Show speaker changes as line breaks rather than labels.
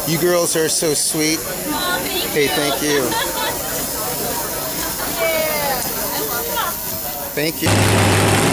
You girls are so sweet.
Oh,
Hey, thank you.
Yeah.
Thank you.